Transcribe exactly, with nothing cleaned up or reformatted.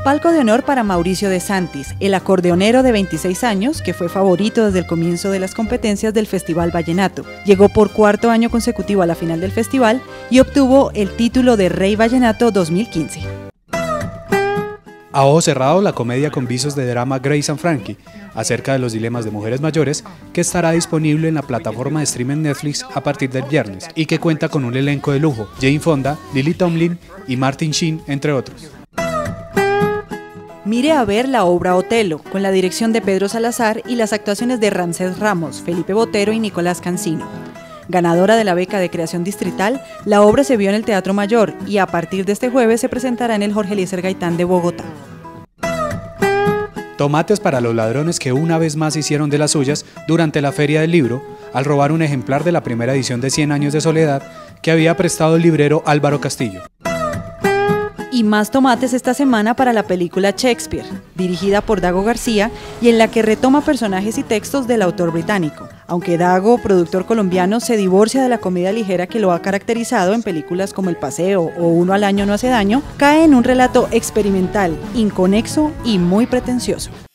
Palco de honor para Mauricio de Santis, el acordeonero de veintiséis años, que fue favorito desde el comienzo de las competencias del Festival Vallenato. Llegó por cuarto año consecutivo a la final del festival y obtuvo el título de Rey Vallenato dos mil quince. A ojo cerrado, la comedia con visos de drama Grace and Frankie, acerca de los dilemas de mujeres mayores, que estará disponible en la plataforma de streaming Netflix a partir del viernes y que cuenta con un elenco de lujo: Jane Fonda, Lily Tomlin y Martin Sheen, entre otros. Mire a ver la obra Otelo, con la dirección de Pedro Salazar y las actuaciones de Ramsés Ramos, Felipe Botero y Nicolás Cancino. Ganadora de la beca de creación distrital, la obra se vio en el Teatro Mayor y a partir de este jueves se presentará en el Jorge Eliezer Gaitán de Bogotá. Tomates para los ladrones que una vez más hicieron de las suyas durante la Feria del Libro, al robar un ejemplar de la primera edición de Cien años de soledad que había prestado el librero Álvaro Castillo. Y más tomates esta semana para la película Shakespeare, dirigida por Dago García y en la que retoma personajes y textos del autor británico. Aunque Dago, productor colombiano, se divorcia de la comedia ligera que lo ha caracterizado en películas como El Paseo o Uno al año no hace daño, cae en un relato experimental, inconexo y muy pretencioso.